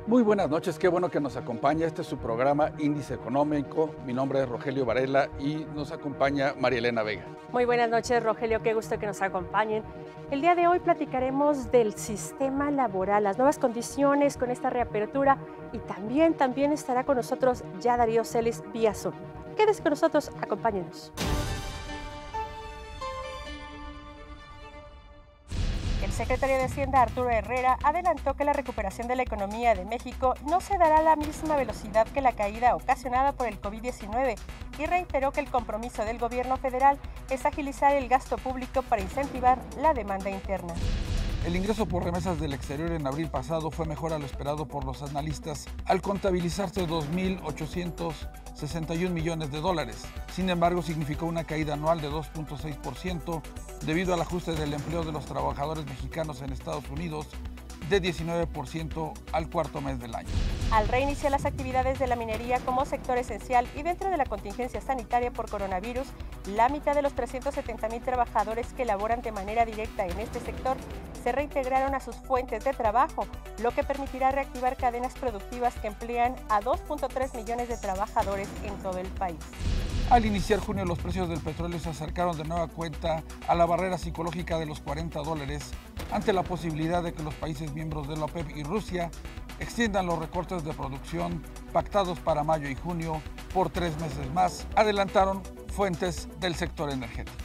Muy buenas noches, qué bueno que nos acompaña. Este es su programa Índice Económico. Mi nombre es Rogelio Varela y nos acompaña María Elena Vega. Muy buenas noches, Rogelio, qué gusto que nos acompañen. El día de hoy platicaremos del sistema laboral, las nuevas condiciones con esta reapertura y también estará con nosotros ya Darío Celis vía Zoom. Quédese con nosotros, acompáñenos. El secretario de Hacienda, Arturo Herrera, adelantó que la recuperación de la economía de México no se dará a la misma velocidad que la caída ocasionada por el COVID-19 y reiteró que el compromiso del gobierno federal es agilizar el gasto público para incentivar la demanda interna. El ingreso por remesas del exterior en abril pasado fue mejor a lo esperado por los analistas, al contabilizarse 2.861 millones de dólares. Sin embargo, significó una caída anual de 2.6% debido al ajuste del empleo de los trabajadores mexicanos en Estados Unidos de 19% al cuarto mes del año. Al reiniciar las actividades de la minería como sector esencial y dentro de la contingencia sanitaria por coronavirus, la mitad de los 370,000 trabajadores que laboran de manera directa en este sector se reintegraron a sus fuentes de trabajo, lo que permitirá reactivar cadenas productivas que emplean a 2.3 millones de trabajadores en todo el país. Al iniciar junio, los precios del petróleo se acercaron de nueva cuenta a la barrera psicológica de los $40 ante la posibilidad de que los países miembros de la OPEP y Rusia extiendan los recortes de producción pactados para mayo y junio por 3 meses más, adelantaron fuentes del sector energético.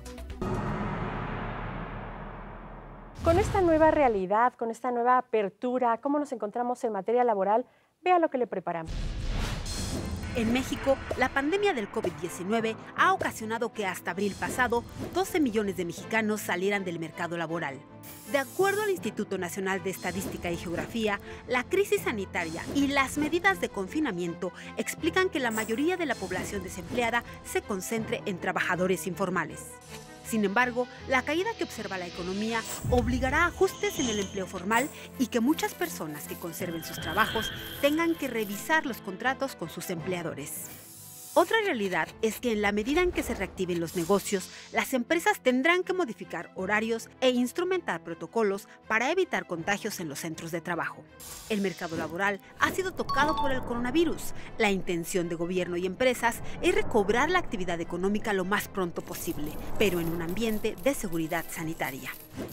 Con esta nueva realidad, con esta nueva apertura, ¿cómo nos encontramos en materia laboral? Vea lo que le preparamos. En México, la pandemia del COVID-19 ha ocasionado que hasta abril pasado 12 millones de mexicanos salieran del mercado laboral. De acuerdo al Instituto Nacional de Estadística y Geografía, la crisis sanitaria y las medidas de confinamiento explican que la mayoría de la población desempleada se concentre en trabajadores informales. Sin embargo, la caída que observa la economía obligará a ajustes en el empleo formal y que muchas personas que conserven sus trabajos tengan que revisar los contratos con sus empleadores. Otra realidad es que en la medida en que se reactiven los negocios, las empresas tendrán que modificar horarios e instrumentar protocolos para evitar contagios en los centros de trabajo. El mercado laboral ha sido tocado por el coronavirus. La intención de gobierno y empresas es recobrar la actividad económica lo más pronto posible, pero en un ambiente de seguridad sanitaria.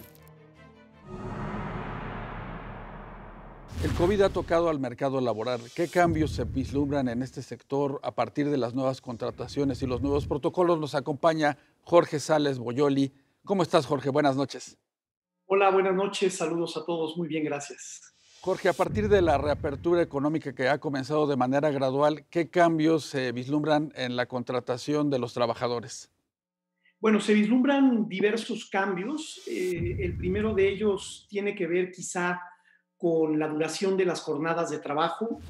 El COVID ha tocado al mercado laboral. ¿Qué cambios se vislumbran en este sector a partir de las nuevas contrataciones y los nuevos protocolos? Nos acompaña Jorge Sales Boyoli. ¿Cómo estás, Jorge? Buenas noches. Hola, buenas noches. Saludos a todos. Muy bien, gracias. Jorge, a partir de la reapertura económica que ha comenzado de manera gradual, ¿qué cambios se vislumbran en la contratación de los trabajadores? Bueno, se vislumbran diversos cambios. El primero de ellos tiene que ver quizá con la duración de las jornadas de trabajo.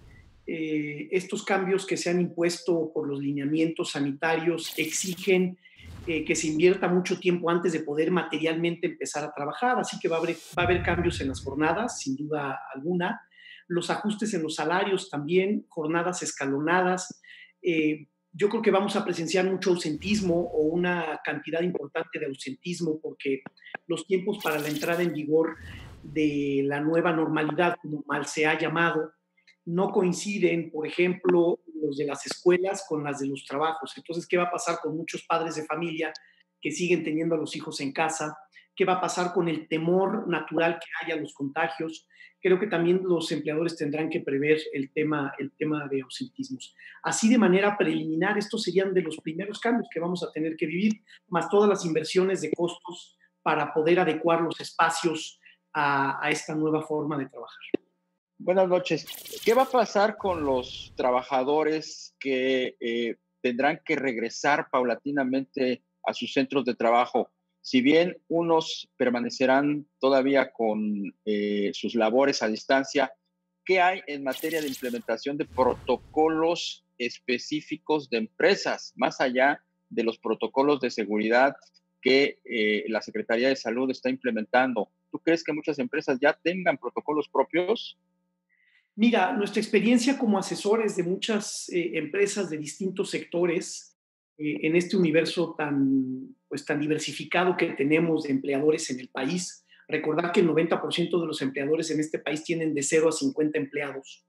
Estos cambios que se han impuesto por los lineamientos sanitarios exigen que se invierta mucho tiempo antes de poder materialmente empezar a trabajar, así que va a haber cambios en las jornadas, sin duda alguna. Los ajustes en los salarios también, jornadas escalonadas. Yo creo que vamos a presenciar mucho ausentismo o una cantidad importante de ausentismo porque los tiempos para la entrada en vigor de la nueva normalidad, como mal se ha llamado, no coinciden, por ejemplo, los de las escuelas con las de los trabajos. Entonces, ¿qué va a pasar con muchos padres de familia que siguen teniendo a los hijos en casa? ¿Qué va a pasar con el temor natural que haya a los contagios? Creo que también los empleadores tendrán que prever el tema de ausentismos. Así, de manera preliminar, estos serían de los primeros cambios que vamos a tener que vivir, más todas las inversiones de costos para poder adecuar los espacios a esta nueva forma de trabajar. Buenas noches. ¿Qué va a pasar con los trabajadores que tendrán que regresar paulatinamente a sus centros de trabajo? Si bien unos permanecerán todavía con sus labores a distancia, ¿qué hay en materia de implementación de protocolos específicos de empresas, más allá de los protocolos de seguridad que la Secretaría de Salud está implementando? ¿Tú crees que muchas empresas ya tengan protocolos propios? Mira, nuestra experiencia como asesores de muchas empresas de distintos sectores en este universo tan diversificado que tenemos de empleadores en el país Recordar que el 90% de los empleadores en este país tienen de 0 a 50 empleados.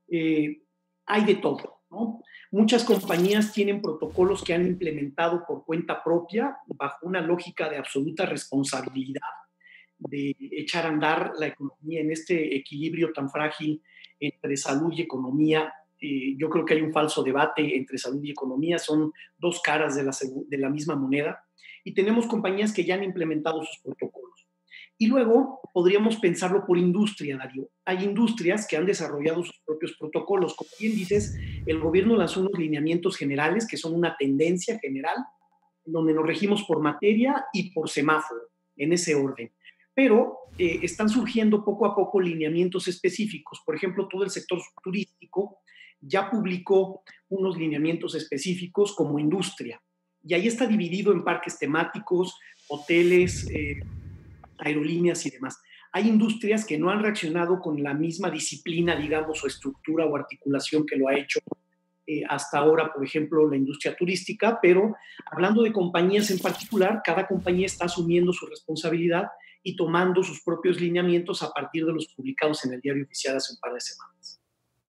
Hay de todo, ¿no? Muchas compañías tienen protocolos que han implementado por cuenta propia, bajo una lógica de absoluta responsabilidad, de echar a andar la economía en este equilibrio tan frágil entre salud y economía. Yo creo que hay un falso debate entre salud y economía, son dos caras de la misma moneda, y tenemos compañías que ya han implementado sus protocolos. Y luego podríamos pensarlo por industria, Darío. Hay industrias que han desarrollado sus propios protocolos. Como bien dices, el gobierno lanzó unos lineamientos generales que son una tendencia general, donde nos regimos por materia y por semáforo, en ese orden. Pero están surgiendo poco a poco lineamientos específicos. Por ejemplo, todo el sector turístico ya publicó unos lineamientos específicos como industria. Y ahí está dividido en parques temáticos, hoteles, aerolíneas y demás. Hay industrias que no han reaccionado con la misma disciplina, digamos, o estructura o articulación que lo ha hecho hasta ahora, por ejemplo, la industria turística, pero hablando de compañías en particular, cada compañía está asumiendo su responsabilidad y tomando sus propios lineamientos a partir de los publicados en el Diario Oficial hace un par de semanas.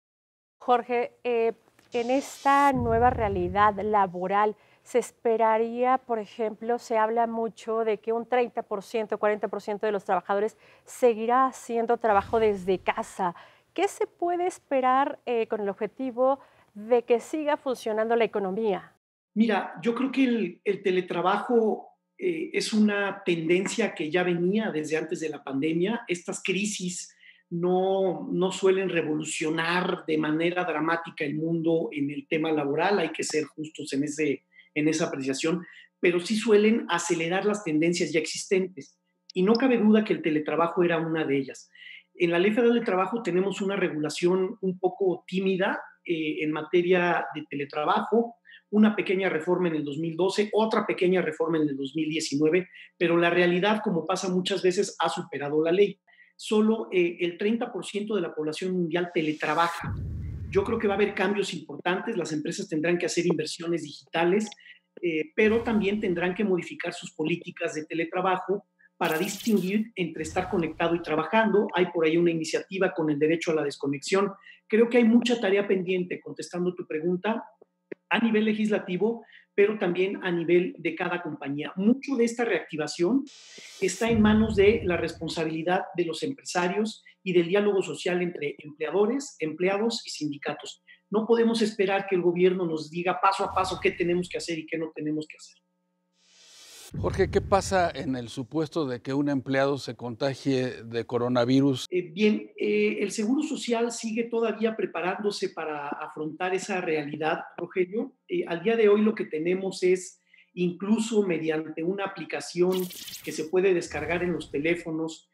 Jorge, en esta nueva realidad laboral, se esperaría, por ejemplo, se habla mucho de que un 30%, 40% de los trabajadores seguirá haciendo trabajo desde casa. ¿Qué se puede esperar con el objetivo de que siga funcionando la economía? Mira, yo creo que el teletrabajo es una tendencia que ya venía desde antes de la pandemia. Estas crisis no suelen revolucionar de manera dramática el mundo en el tema laboral, hay que ser justos en esa apreciación, pero sí suelen acelerar las tendencias ya existentes. Y no cabe duda que el teletrabajo era una de ellas. En la Ley Federal del Trabajo tenemos una regulación un poco tímida en materia de teletrabajo, una pequeña reforma en el 2012, otra pequeña reforma en el 2019, pero la realidad, como pasa muchas veces, ha superado la ley. Solo el 30% de la población mundial teletrabaja. Yo creo que va a haber cambios importantes, las empresas tendrán que hacer inversiones digitales, pero también tendrán que modificar sus políticas de teletrabajo para distinguir entre estar conectado y trabajando. Hay por ahí una iniciativa con el derecho a la desconexión. Creo que hay mucha tarea pendiente, contestando tu pregunta, a nivel legislativo, pero también a nivel de cada compañía. Mucho de esta reactivación está en manos de la responsabilidad de los empresarios y del diálogo social entre empleadores, empleados y sindicatos. No podemos esperar que el gobierno nos diga paso a paso qué tenemos que hacer y qué no tenemos que hacer. Jorge, ¿qué pasa en el supuesto de que un empleado se contagie de coronavirus? El Seguro Social sigue todavía preparándose para afrontar esa realidad, Rogelio. Al día de hoy lo que tenemos es, incluso mediante una aplicación que se puede descargar en los teléfonos,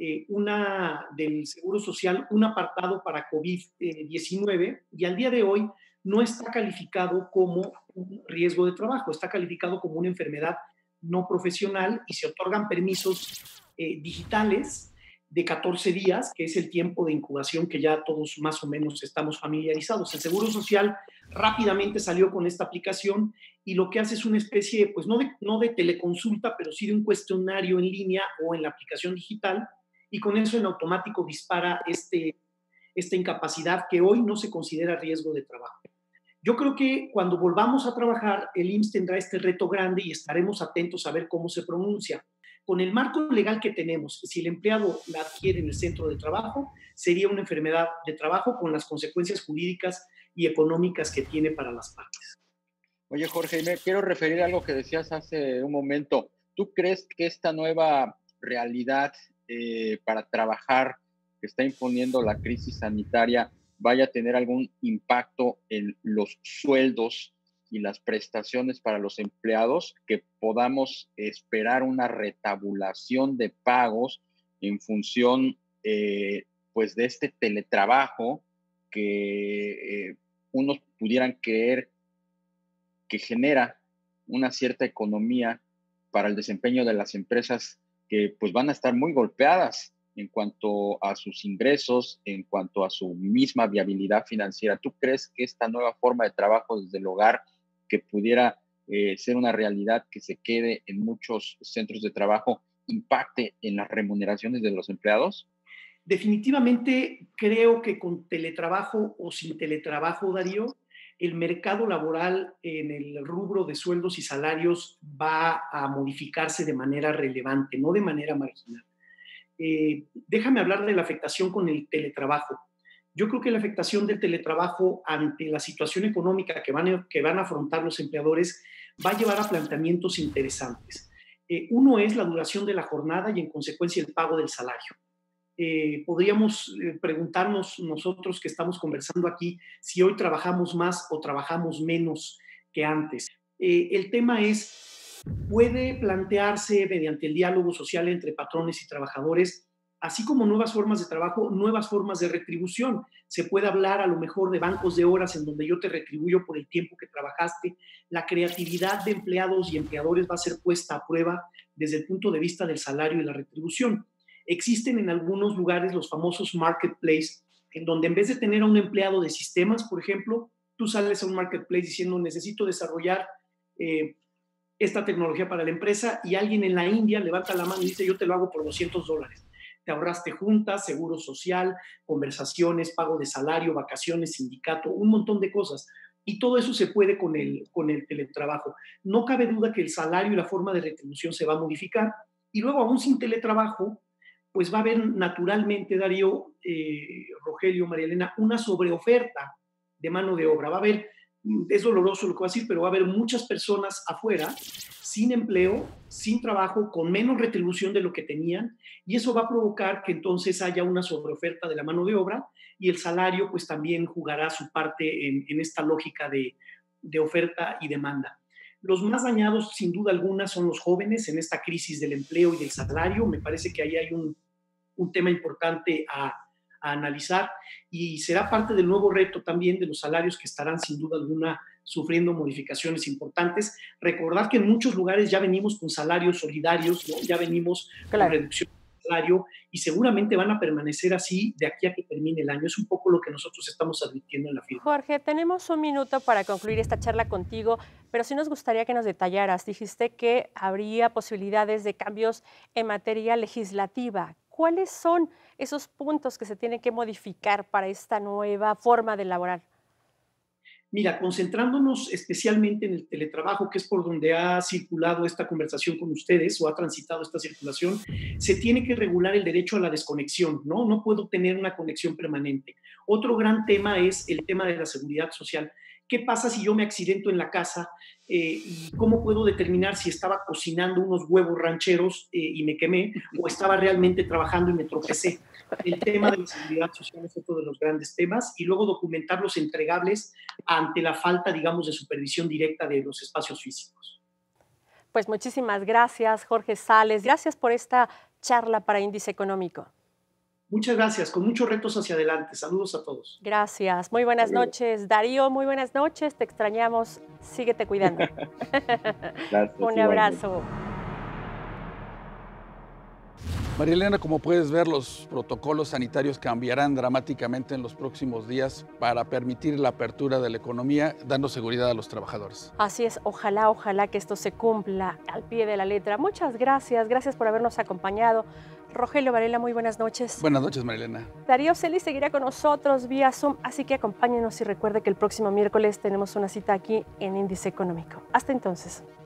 del Seguro Social, un apartado para COVID-19, y al día de hoy no está calificado como un riesgo de trabajo, está calificado como una enfermedad no profesional y se otorgan permisos digitales de 14 días, que es el tiempo de incubación que ya todos más o menos estamos familiarizados. El Seguro Social rápidamente salió con esta aplicación y lo que hace es una especie, pues no de teleconsulta, pero sí de un cuestionario en línea o en la aplicación digital, y con eso en automático dispara esta incapacidad que hoy no se considera riesgo de trabajo. Yo creo que cuando volvamos a trabajar, el IMSS tendrá este reto grande y estaremos atentos a ver cómo se pronuncia. Con el marco legal que tenemos, si el empleado la adquiere en el centro de trabajo, sería una enfermedad de trabajo con las consecuencias jurídicas y económicas que tiene para las partes. Oye, Jorge, me quiero referir a algo que decías hace un momento. ¿Tú crees que esta nueva realidad para trabajar que está imponiendo la crisis sanitaria vaya a tener algún impacto en los sueldos y las prestaciones para los empleados, que podamos esperar una retabulación de pagos en función pues de este teletrabajo que unos pudieran creer que genera una cierta economía para el desempeño de las empresas que pues van a estar muy golpeadas en cuanto a sus ingresos, en cuanto a su misma viabilidad financiera? ¿Tú crees que esta nueva forma de trabajo desde el hogar, que pudiera ser una realidad que se quede en muchos centros de trabajo, impacte en las remuneraciones de los empleados? Definitivamente creo que con teletrabajo o sin teletrabajo, Darío, el mercado laboral en el rubro de sueldos y salarios va a modificarse de manera relevante, no de manera marginal. Déjame hablar de la afectación con el teletrabajo. Yo creo que la afectación del teletrabajo ante la situación económica que van a afrontar los empleadores va a llevar a planteamientos interesantes. Uno es la duración de la jornada y en consecuencia el pago del salario. Podríamos preguntarnos nosotros que estamos conversando aquí si hoy trabajamos más o trabajamos menos que antes. El tema es, puede plantearse mediante el diálogo social entre patrones y trabajadores, así como nuevas formas de trabajo, nuevas formas de retribución. Se puede hablar a lo mejor de bancos de horas en donde yo te retribuyo por el tiempo que trabajaste. La creatividad de empleados y empleadores va a ser puesta a prueba desde el punto de vista del salario y la retribución. Existen en algunos lugares los famosos marketplace, en donde en vez de tener a un empleado de sistemas, por ejemplo, tú sales a un marketplace diciendo necesito desarrollar esta tecnología para la empresa y alguien en la India levanta la mano y dice yo te lo hago por $200. Te ahorraste juntas, seguro social, conversaciones, pago de salario, vacaciones, sindicato, un montón de cosas. Y todo eso se puede con el teletrabajo. No cabe duda que el salario y la forma de retribución se va a modificar. Y luego, aún sin teletrabajo, pues va a haber naturalmente, Darío, Rogelio, María Elena, una sobreoferta de mano de obra. Va a haber, es doloroso lo que voy a decir, pero va a haber muchas personas afuera sin empleo, sin trabajo, con menos retribución de lo que tenían, y eso va a provocar que entonces haya una sobreoferta de la mano de obra y el salario pues también jugará su parte en esta lógica de oferta y demanda. Los más dañados, sin duda alguna, son los jóvenes en esta crisis del empleo y del salario. Me parece que ahí hay un tema importante a analizar y será parte del nuevo reto también de los salarios que estarán sin duda alguna sufriendo modificaciones importantes. Recordar que en muchos lugares ya venimos con salarios solidarios, ¿no? Ya venimos con reducción de salario y seguramente van a permanecer así de aquí a que termine el año. Es un poco lo que nosotros estamos advirtiendo en la firma. Jorge, tenemos un minuto para concluir esta charla contigo, pero sí nos gustaría que nos detallaras. Dijiste que habría posibilidades de cambios en materia legislativa. ¿Cuáles son esos puntos que se tienen que modificar para esta nueva forma de laborar? Mira, concentrándonos especialmente en el teletrabajo, que es por donde ha circulado esta conversación con ustedes o ha transitado esta circulación, se tiene que regular el derecho a la desconexión, ¿no? No puedo tener una conexión permanente. Otro gran tema es el tema de la seguridad social. ¿Qué pasa si yo me accidento en la casa y cómo puedo determinar si estaba cocinando unos huevos rancheros y me quemé o estaba realmente trabajando y me tropecé? El tema de la seguridad social es otro de los grandes temas y luego documentar los entregables ante la falta, digamos, de supervisión directa de los espacios físicos. Pues muchísimas gracias, Jorge Sales. Gracias por esta charla para Índice Económico. Muchas gracias, con muchos retos hacia adelante. Saludos a todos. Gracias, muy buenas noches. Darío, muy buenas noches, te extrañamos, síguete cuidando. Gracias, un abrazo. María Elena, como puedes ver, los protocolos sanitarios cambiarán dramáticamente en los próximos días para permitir la apertura de la economía, dando seguridad a los trabajadores. Así es, ojalá que esto se cumpla al pie de la letra. Muchas gracias, gracias por habernos acompañado. Rogelio Varela, muy buenas noches. Buenas noches, María Elena. Darío Celis seguirá con nosotros vía Zoom, así que acompáñenos y recuerde que el próximo miércoles tenemos una cita aquí en Índice Económico. Hasta entonces.